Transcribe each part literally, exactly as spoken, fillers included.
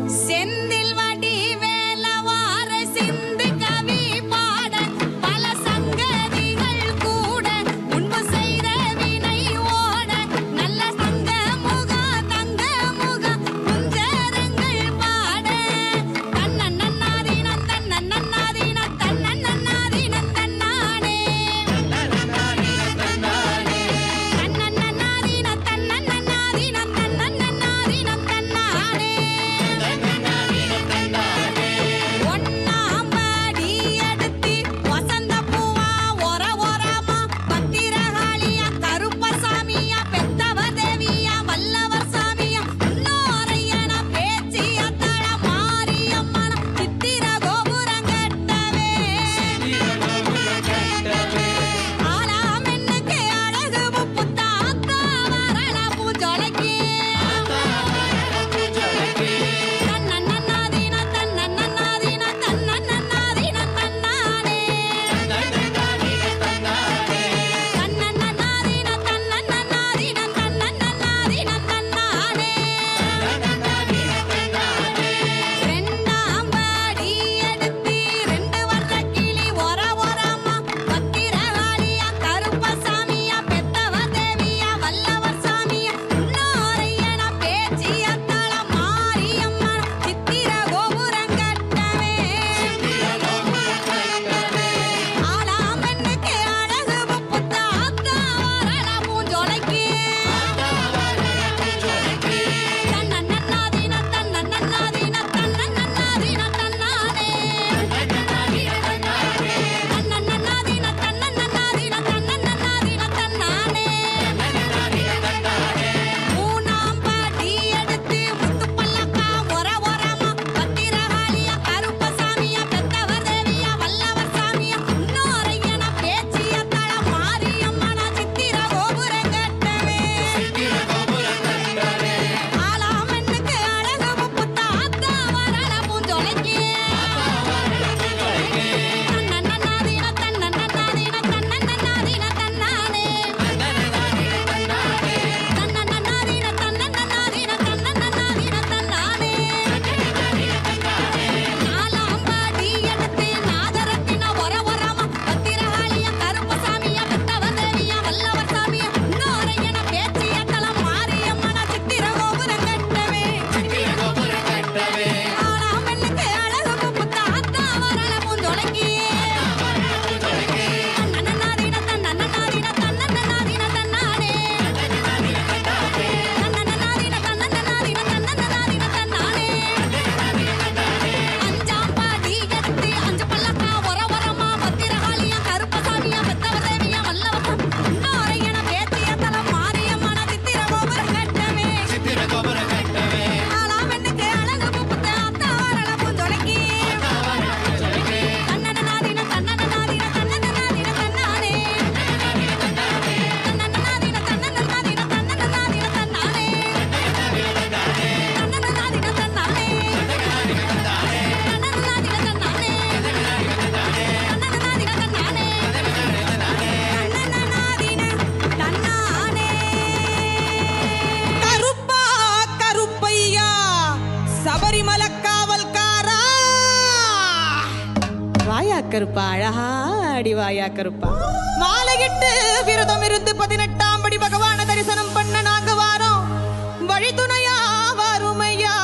கருப்பா அழகா அடிவாயா கருப்பா மாலையிட்டு விரதம் இருந்து பதினெட்டாம் படி பகவான தரிசனம் பண்ண நாங்க வாரோம். வழித்துணையா வாருமையா,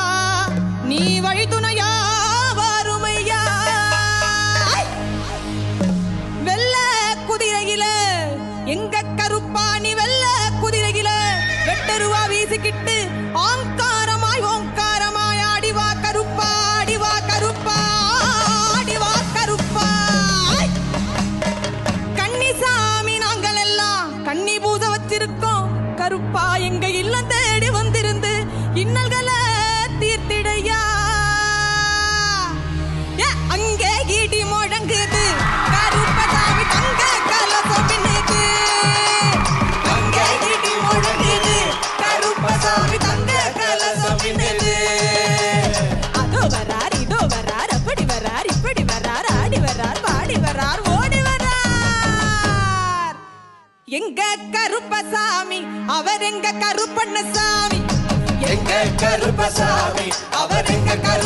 நீ வழித்துணையா வாருமையா. வெள்ள குதிரையில எங்க கருப்பா நீ வெள்ள குதிரையில வெட்டருவா வீசிக்கிட்டு ஆங்காரமாய் ஓங்காரமாய் ஆடிவா கருப்பா, ஆடிவா கருப்பா, ஆடிவா கருப்பா. கன்னிசாமி நாங்கள் எல்லாம் கன்னி பூஜை வச்சிருக்கோம். கருப்பா எங்க இல்லம் தேடி வந்திருந்து இன்னல்களை தீர்த்திடையா. அங்கே ஈடி முழங்குது கருப்பசாமி தங்க கலசம் பின்னுது. அங்கே ஈடி முழங்குது கருப்பசாமி தங்க கலசம் பின்னுது. அதோ வரார் இதோ வரார் அப்படி வரார் இப்படி வரார் ஆடி வரார் பாடி வரார் ஓடி வரார். எங்க கருப்பசாமி அவர் எங்க கருப்பண்ணசாமி, எங்க கருப்பசாமி அவர் எங்க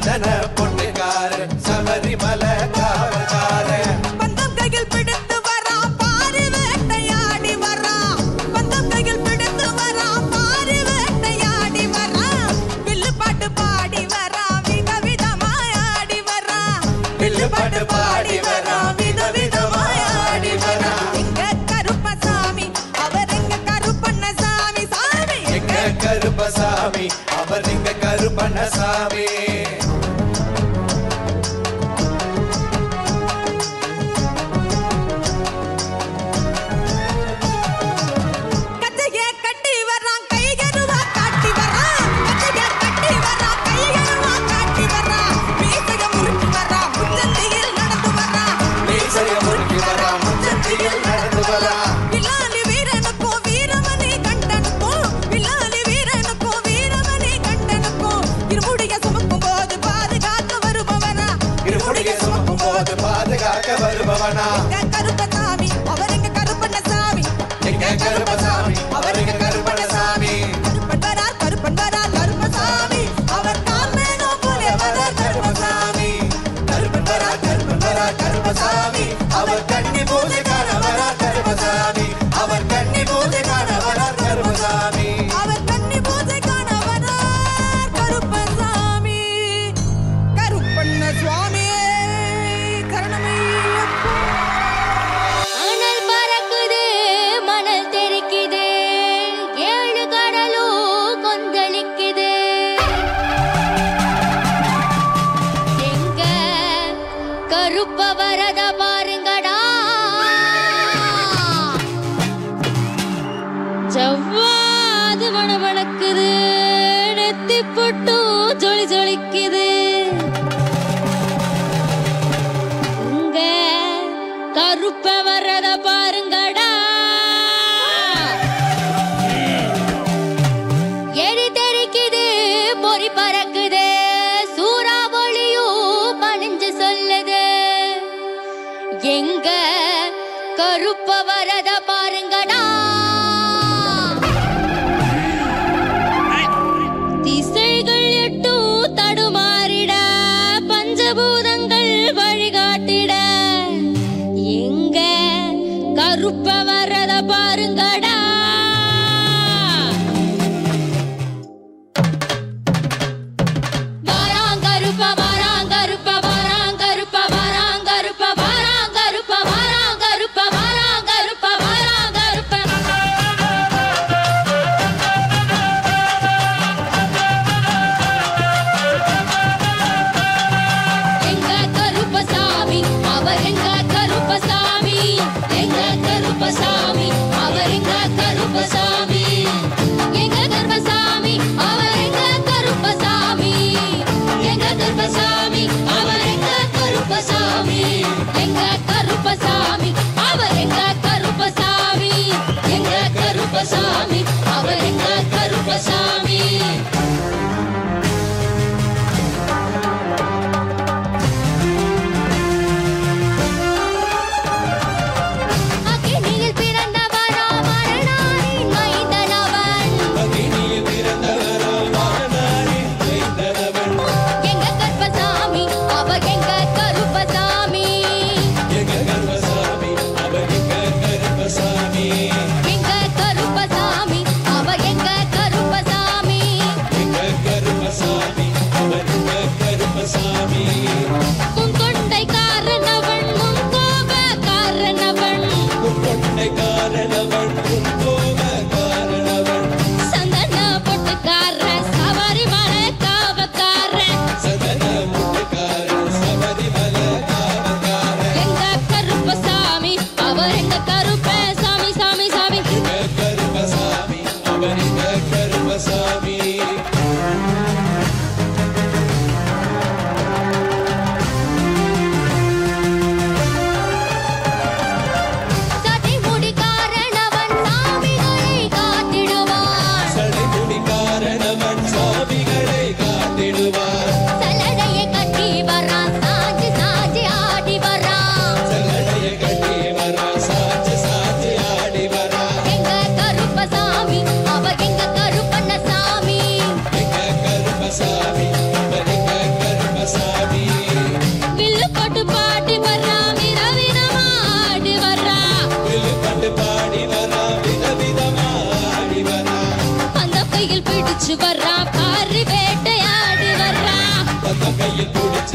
சந்தன பொண்ணுக்கார சபரிமல காவக்கார பந்தம் கையில் பிடித்து வரா பாரு வேட்டையாடி வரா பந்தம் கையில் பிடித்து வரா பாரு வேட்டையாடி வரா வில்லு பாட்டு பாடி வரா விதவிதமாயாடி வரா வில்லு பாட்டு பாடி வரா விதவிதமாயாடி வரா எங்க கருப்பசாமி அவர் எங்க கருப்பண்ணசாமி சாமி எங்க கருப்பசாமி அவர் எங்க கருப்பண்ணசாமி பாதுகாக்க வருபவனா கருப்பசாமி அவர் எங்க கருப்பண்ணசாமி எங்க கருப்பசாமி அவர் எங்க கருப்பண்ணசாமி கருப்பன் வரார் கருப்பன் வரார் கருப்பசாமி அவர் காமேனோ போலே வரார் கருப்பசாமி கருப்பன் வரார் கருப்பன் வரார் கருப்பசாமி அவர் கன்னி பூஜை காண வரார் கருப்பசாமி அவர் கன்னி பூஜை காண வரார் கருப்பசாமி அவர் கன்னி பூஜை காண வரார் கருப்பசாமி கருப்பண்ண சுவாமி அனல் பறக்குது மணல் தெரிக்குது ஏழு கடலும் கொந்தளிக்குது எங்க கருப்ப வரத பாருங்கடா ஜவ்வாது மணமணக்குது நெத்தி பொட்டு ஜொலி ஜொலிக்குது கருப்ப வர்றத பாருங்கடா எரி தெரிக்குது பொறி பறக்குது சூறாவளியும் பணிஞ்சு சொல்லுது எங்க கருப்ப வரத பாருங்கடா திசைகள் எட்டும் தடுமாறிட பஞ்சபூதங்கள் வழிகாட்டிட எங்க கருப்ப வரத பாருங்கடா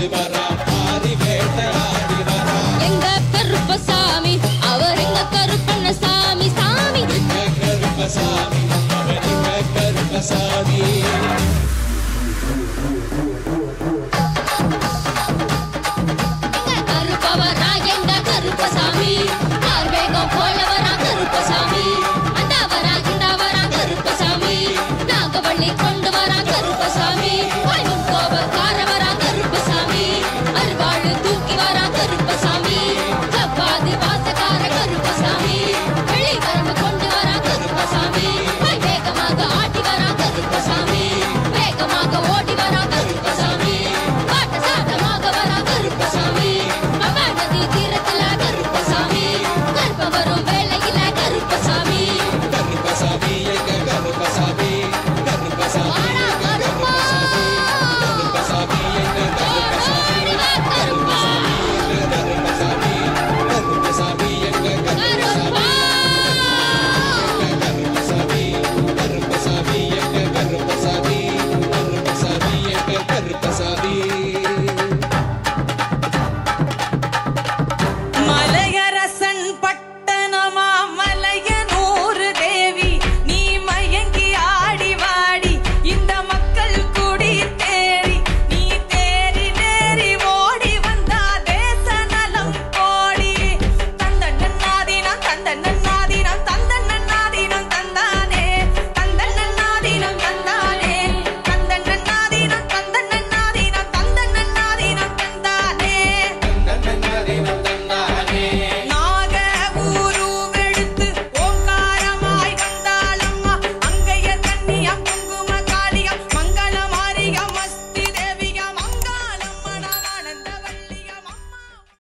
சிவராம